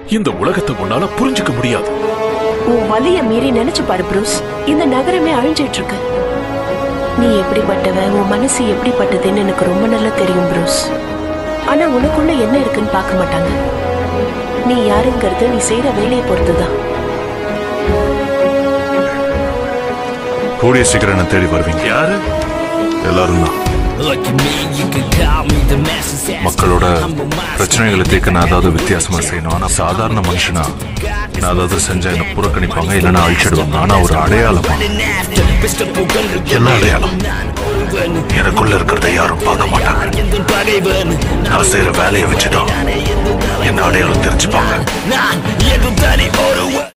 இந்த உலகத்தை உன்னால புரிஞ்சுக்க முடியாது. உன் வலிய மீறி நினைச்சு பாரு ப்ரூஸ், இந்த நகரமே அழிஞ்சிட்டு இருக்கு. நீ எப்படிப்பட்டவ, உன் மனசு எப்படிப்பட்டதுன்னு எனக்கு ரொம்ப நல்லா தெரியும் ப்ரூஸ். ஆனா உனக்குள்ள என்ன இருக்குன்னு பார்க்க மாட்டாங்க. நீ யாருங்கிறது நீ செய்யற வேலையை பொறுத்துதான். கூடிய சீக்கிரம் என்ன தேடி வருவீங்க. யாரு? எல்லாரும் தான். மக்களோட பிரச்சனைகளை தீர்க்க நான் ஏதாவது வித்தியாசமா செய்யணும். ஆனா சாதாரண மனுஷனா நான் ஏதாவது செஞ்சா என்ன புறக்கணிப்பாங்க, இல்லைன்னா அழிச்சிடுவாங்க. ஆனா ஒரு அடையாளமா, என்ன அடையாளம்? எனக்குள்ள இருக்கிறத யாரும் பார்க்க மாட்டாங்க. நான் செய்யற வேலையை வச்சுதான் என்ன அடையாளம் தெரிஞ்சுப்பாங்க.